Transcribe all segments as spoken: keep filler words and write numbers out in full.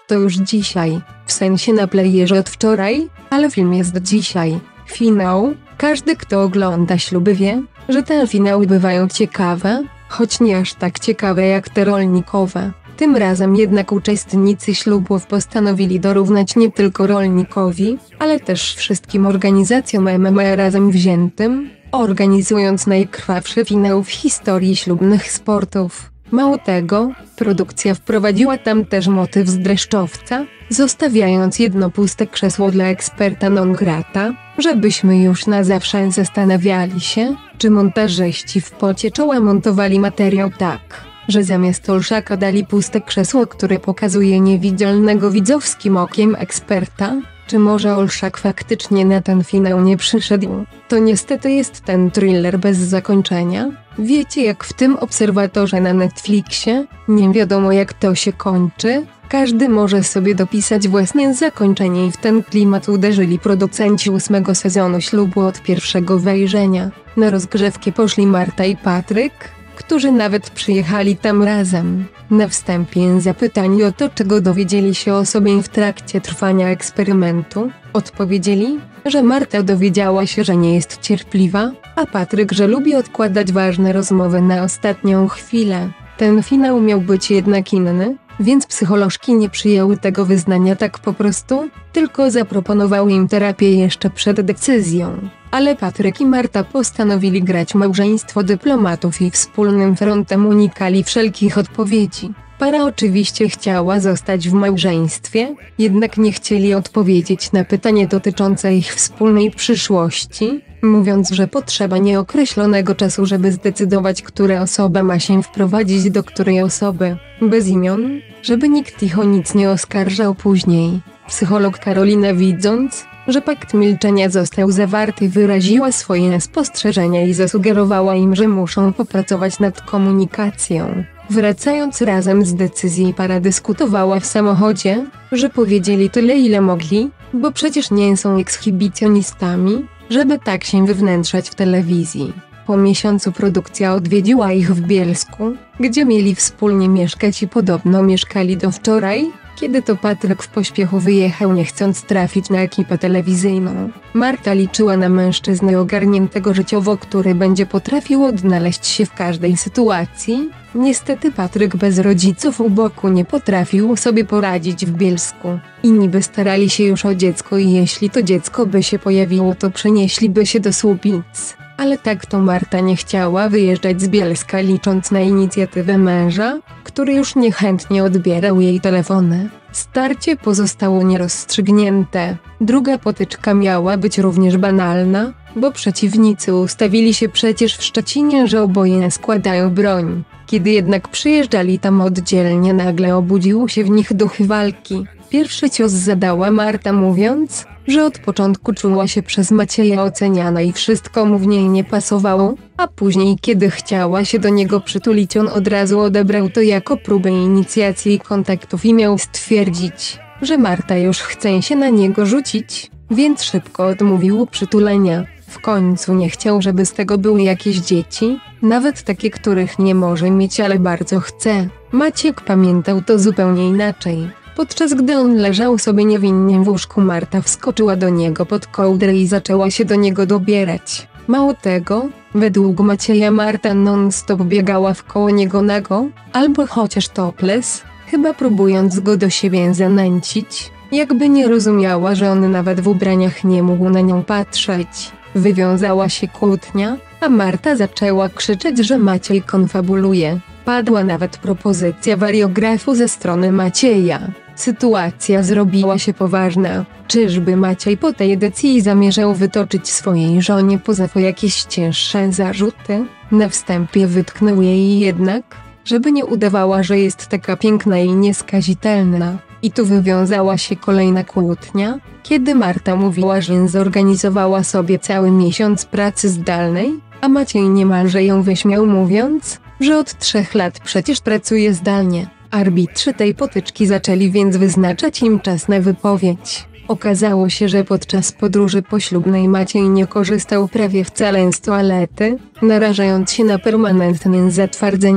to już dzisiaj, w sensie na playerze od wczoraj, ale film jest dzisiaj. Finał. Każdy, kto ogląda śluby, wie, że te finały bywają ciekawe, choć nie aż tak ciekawe jak te rolnikowe. Tym razem jednak uczestnicy ślubów postanowili dorównać nie tylko rolnikowi, ale też wszystkim organizacjom M M A razem wziętym, organizując najkrwawszy finał w historii ślubnych sportów. Mało tego, produkcja wprowadziła tam też motyw z dreszczowca, zostawiając jedno puste krzesło dla eksperta non grata, żebyśmy już na zawsze zastanawiali się, czy montażyści w pocie czoła montowali materiał tak, że zamiast Olszaka dali puste krzesło, które pokazuje niewidzialnego widzowskim okiem eksperta. Czy może Olszak faktycznie na ten finał nie przyszedł? To niestety jest ten thriller bez zakończenia. Wiecie, jak w tym Obserwatorze na Netflixie, nie wiadomo jak to się kończy. Każdy może sobie dopisać własne zakończenie i w ten klimat uderzyli producenci ósmego sezonu ślubu od pierwszego wejrzenia. Na rozgrzewkę poszli Marta i Patryk, którzy nawet przyjechali tam razem. Na wstępie zapytani o to, czego dowiedzieli się o sobie w trakcie trwania eksperymentu, odpowiedzieli, że Marta dowiedziała się, że nie jest cierpliwa, a Patryk, że lubi odkładać ważne rozmowy na ostatnią chwilę. Ten finał miał być jednak inny, więc psycholożki nie przyjęły tego wyznania tak po prostu, tylko zaproponowały im terapię jeszcze przed decyzją. Ale Patryk i Marta postanowili grać małżeństwo dyplomatów i wspólnym frontem unikali wszelkich odpowiedzi. Para oczywiście chciała zostać w małżeństwie, jednak nie chcieli odpowiedzieć na pytanie dotyczące ich wspólnej przyszłości, mówiąc, że potrzeba nieokreślonego czasu, żeby zdecydować, która osoba ma się wprowadzić do której osoby, bez imion, żeby nikt ich o nic nie oskarżał później. Psycholog Karolina, widząc, że pakt milczenia został zawarty, wyraziła swoje spostrzeżenia i zasugerowała im, że muszą popracować nad komunikacją. Wracając razem z decyzji, para dyskutowała w samochodzie, że powiedzieli tyle, ile mogli, bo przecież nie są ekshibicjonistami, żeby tak się wywnętrzać w telewizji. Po miesiącu produkcja odwiedziła ich w Bielsku, gdzie mieli wspólnie mieszkać i podobno mieszkali do wczoraj, kiedy to Patryk w pośpiechu wyjechał, nie chcąc trafić na ekipę telewizyjną. Marta liczyła na mężczyznę ogarniętego życiowo, który będzie potrafił odnaleźć się w każdej sytuacji. Niestety Patryk bez rodziców u boku nie potrafił sobie poradzić w Bielsku. Inni by starali się już o dziecko i jeśli to dziecko by się pojawiło, to przenieśliby się do Słubic. Ale tak to Marta nie chciała wyjeżdżać z Bielska, licząc na inicjatywę męża, który już niechętnie odbierał jej telefony. Starcie pozostało nierozstrzygnięte. Druga potyczka miała być również banalna, bo przeciwnicy ustawili się przecież w Szczecinie, że oboje składają broń. Kiedy jednak przyjeżdżali tam oddzielnie, nagle obudził się w nich duch walki. Pierwszy cios zadała Marta, mówiąc, że od początku czuła się przez Macieja oceniana i wszystko mu w niej nie pasowało, a później, kiedy chciała się do niego przytulić, on od razu odebrał to jako próbę inicjacji kontaktów i miał stwierdzić, że Marta już chce się na niego rzucić, więc szybko odmówił przytulenia. W końcu nie chciał, żeby z tego były jakieś dzieci, nawet takie, których nie może mieć, ale bardzo chce. Maciek pamiętał to zupełnie inaczej. Podczas gdy on leżał sobie niewinnie w łóżku, Marta wskoczyła do niego pod kołdrę i zaczęła się do niego dobierać. Mało tego, według Macieja Marta non-stop biegała wkoło niego nago, albo chociaż topless, chyba próbując go do siebie zanęcić, jakby nie rozumiała, że on nawet w ubraniach nie mógł na nią patrzeć. Wywiązała się kłótnia, a Marta zaczęła krzyczeć, że Maciej konfabuluje. Padła nawet propozycja wariografu ze strony Macieja. Sytuacja zrobiła się poważna. Czyżby Maciej po tej decyzji zamierzał wytoczyć swojej żonie pozew o jakieś cięższe zarzuty? Na wstępie wytknął jej jednak, żeby nie udawała, że jest taka piękna i nieskazitelna. I tu wywiązała się kolejna kłótnia, kiedy Marta mówiła, że zorganizowała sobie cały miesiąc pracy zdalnej, a Maciej niemalże ją wyśmiał, mówiąc, że od trzech lat przecież pracuje zdalnie. Arbitrzy tej potyczki zaczęli więc wyznaczać im czas na wypowiedź. Okazało się, że podczas podróży poślubnej Maciej nie korzystał prawie wcale z toalety, narażając się na permanentne zatwardzenie,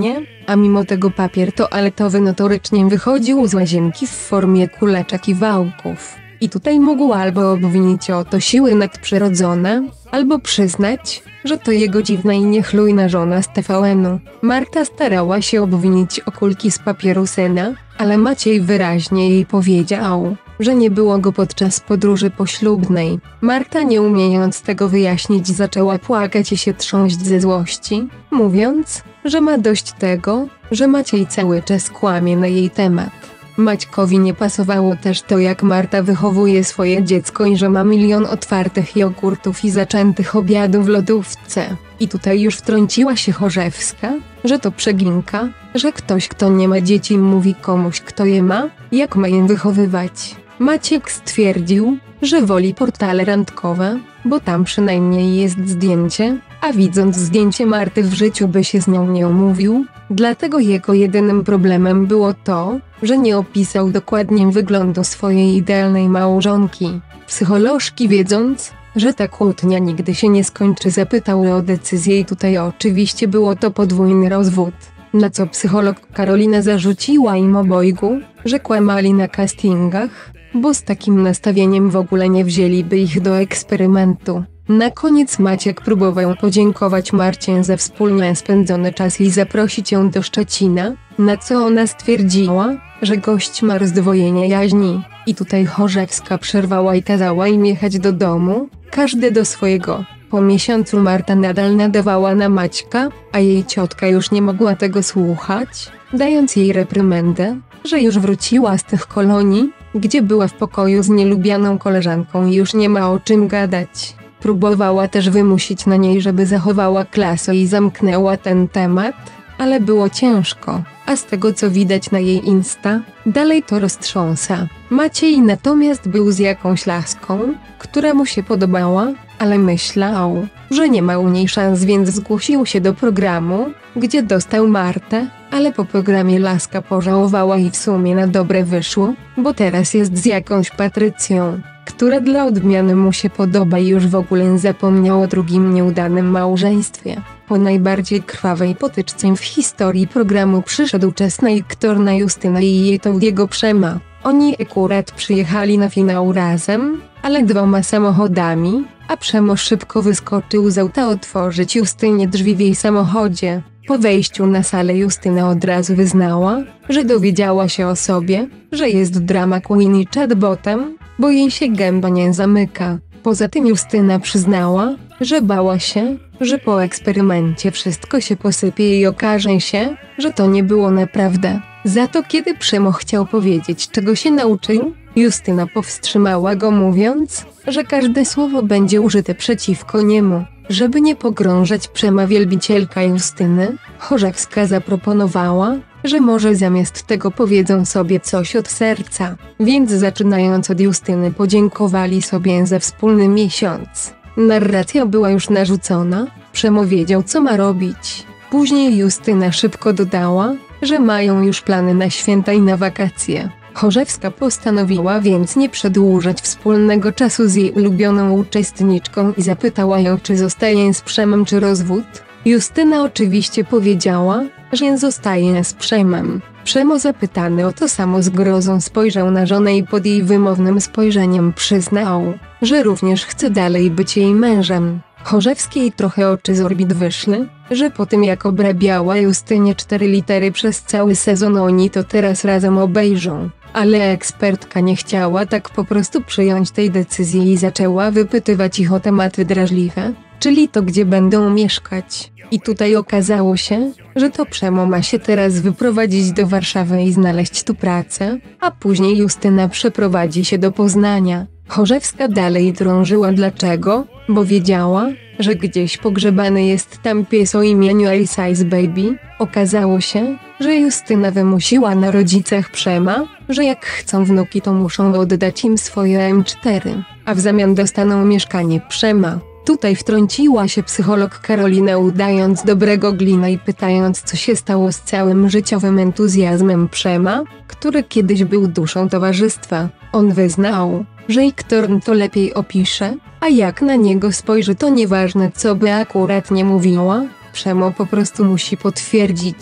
a mimo tego papier toaletowy notorycznie wychodził z łazienki w formie kuleczek i wałków. I tutaj mógł albo obwinić o to siły nadprzyrodzone, albo przyznać, że to jego dziwna i niechlujna żona z T V N-u. Marta starała się obwinić o kulki z papieru syna, ale Maciej wyraźnie jej powiedział, że nie było go podczas podróży poślubnej. Marta, nie umiejąc tego wyjaśnić, zaczęła płakać i się trząść ze złości, mówiąc, że ma dość tego, że Maciej cały czas kłamie na jej temat. Maćkowi nie pasowało też to, jak Marta wychowuje swoje dziecko i że ma milion otwartych jogurtów i zaczętych obiadów w lodówce. I tutaj już wtrąciła się Chorzewska, że to przeginka, że ktoś, kto nie ma dzieci, mówi komuś, kto je ma, jak ma je wychowywać. Maciek stwierdził, że woli portale randkowe, bo tam przynajmniej jest zdjęcie, a widząc zdjęcie Marty w życiu by się z nią nie umówił, dlatego jego jedynym problemem było to, że nie opisał dokładnie wyglądu swojej idealnej małżonki. Psycholożki, wiedząc, że ta kłótnia nigdy się nie skończy, zapytały o decyzję i tutaj oczywiście było to podwójny rozwód. Na co psycholog Karolina zarzuciła im obojgu, że kłamali na castingach, bo z takim nastawieniem w ogóle nie wzięliby ich do eksperymentu. Na koniec Maciek próbował podziękować Marcie za wspólnie spędzony czas i zaprosić ją do Szczecina, na co ona stwierdziła, że gość ma rozdwojenie jaźni. I tutaj Chorzewska przerwała i kazała im jechać do domu, każdy do swojego. Po miesiącu Marta nadal nadawała na Maćka, a jej ciotka już nie mogła tego słuchać, dając jej reprymendę, że już wróciła z tych kolonii, gdzie była w pokoju z nielubianą koleżanką i już nie ma o czym gadać. Próbowała też wymusić na niej, żeby zachowała klasę i zamknęła ten temat, ale było ciężko, a z tego co widać na jej Insta, dalej to roztrząsa. Maciej natomiast był z jakąś laską, która mu się podobała, ale myślał, że nie ma u niej szans, więc zgłosił się do programu, gdzie dostał Martę, ale po programie laska pożałowała i w sumie na dobre wyszło, bo teraz jest z jakąś Patrycją, która dla odmiany mu się podoba i już w ogóle zapomniał o drugim nieudanym małżeństwie. Po najbardziej krwawej potyczce w historii programu przyszedł czas na aktor na Justynę i jej Taudiego Przema. Oni akurat przyjechali na finał razem, ale dwoma samochodami, a Przemo szybko wyskoczył z auta otworzyć Justynie drzwi w jej samochodzie. Po wejściu na salę Justyna od razu wyznała, że dowiedziała się o sobie, że jest drama queen i chatbotem, bo jej się gęba nie zamyka. Poza tym Justyna przyznała, że bała się, że po eksperymencie wszystko się posypie i okaże się, że to nie było naprawdę. Za to kiedy Przemo chciał powiedzieć, czego się nauczył, Justyna powstrzymała go, mówiąc, że każde słowo będzie użyte przeciwko niemu. Żeby nie pogrążać Przema, wielbicielka Justyny, Chorzewska zaproponowała, że może zamiast tego powiedzą sobie coś od serca. Więc zaczynając od Justyny podziękowali sobie za wspólny miesiąc. Narracja była już narzucona, Przemo wiedział, co ma robić. Później Justyna szybko dodała, że mają już plany na święta i na wakacje. Chorzewska postanowiła więc nie przedłużać wspólnego czasu z jej ulubioną uczestniczką i zapytała ją, czy zostaje z Przemem, czy rozwód. Justyna oczywiście powiedziała, że zostaje z Przemem. Przemo, zapytany o to samo, z grozą spojrzał na żonę i pod jej wymownym spojrzeniem przyznał, że również chce dalej być jej mężem. Chorzewskiej trochę oczy z orbit wyszły, że po tym jak obrabiała Justynie cztery litery przez cały sezon, oni to teraz razem obejrzą. Ale ekspertka nie chciała tak po prostu przyjąć tej decyzji i zaczęła wypytywać ich o tematy drażliwe, czyli to, gdzie będą mieszkać. I tutaj okazało się, że to Przemo ma się teraz wyprowadzić do Warszawy i znaleźć tu pracę, a później Justyna przeprowadzi się do Poznania. Chorzewska dalej drążyła dlaczego, bo wiedziała, że gdzieś pogrzebany jest tam pies o imieniu Ice Ice Baby. Okazało się, że Justyna wymusiła na rodzicach Przema, że jak chcą wnuki, to muszą oddać im swoje M cztery, a w zamian dostaną mieszkanie Przema. Tutaj wtrąciła się psycholog Karolina, udając dobrego glina i pytając, co się stało z całym życiowym entuzjazmem Przema, który kiedyś był duszą towarzystwa. On wyznał, że aktor to lepiej opisze, a jak na niego spojrzy, to nieważne, co by akurat nie mówiła, Przemo po prostu musi potwierdzić.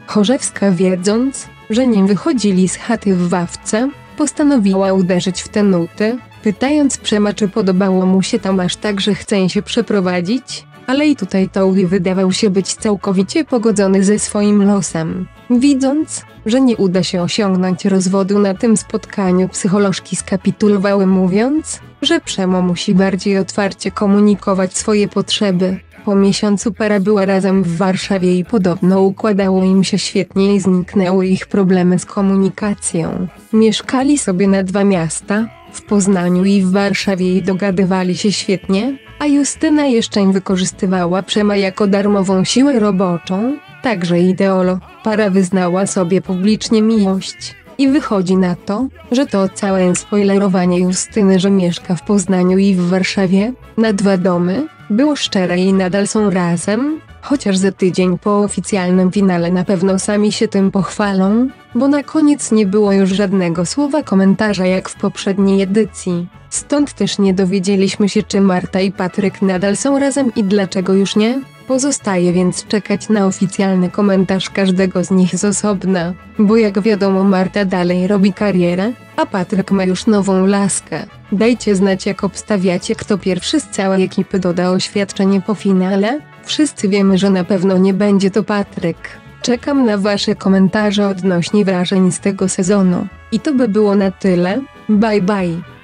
Chorzewska, wiedząc, że nie wychodzili z chaty w ławce, postanowiła uderzyć w te nuty, pytając Przema, czy podobało mu się tam aż tak, że chce się przeprowadzić, ale i tutaj Tołli wydawał się być całkowicie pogodzony ze swoim losem. Widząc, że nie uda się osiągnąć rozwodu na tym spotkaniu, psycholożki skapitulowały, mówiąc, że Przemo musi bardziej otwarcie komunikować swoje potrzeby. Po miesiącu para była razem w Warszawie i podobno układało im się świetnie i zniknęły ich problemy z komunikacją. Mieszkali sobie na dwa miasta, w Poznaniu i w Warszawie, i dogadywali się świetnie, a Justyna jeszcze im wykorzystywała Przema jako darmową siłę roboczą, także ideolo. Para wyznała sobie publicznie miłość. I wychodzi na to, że to całe spoilerowanie Justyny, że mieszka w Poznaniu i w Warszawie, na dwa domy, było szczere i nadal są razem, chociaż za tydzień po oficjalnym finale na pewno sami się tym pochwalą, bo na koniec nie było już żadnego słowa komentarza jak w poprzedniej edycji. Stąd też nie dowiedzieliśmy się, czy Marta i Patryk nadal są razem i dlaczego już nie. Pozostaje więc czekać na oficjalny komentarz każdego z nich z osobna, bo jak wiadomo Marta dalej robi karierę, a Patryk ma już nową laskę. Dajcie znać, jak obstawiacie, kto pierwszy z całej ekipy doda oświadczenie po finale. Wszyscy wiemy, że na pewno nie będzie to Patryk. Czekam na wasze komentarze odnośnie wrażeń z tego sezonu. I to by było na tyle. Bye bye.